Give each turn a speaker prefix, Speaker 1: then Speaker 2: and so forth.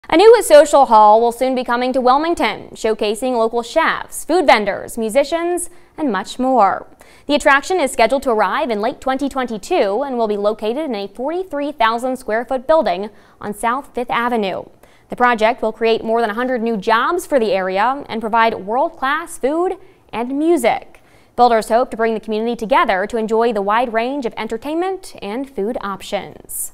Speaker 1: A new social hall will soon be coming to Wilmington, showcasing local chefs, food vendors, musicians, and much more. The attraction is scheduled to arrive in late 2022 and will be located in a 43,000 square foot building on South 5th Avenue. The project will create more than 100 new jobs for the area and provide world-class food and music. Builders hope to bring the community together to enjoy the wide range of entertainment and food options.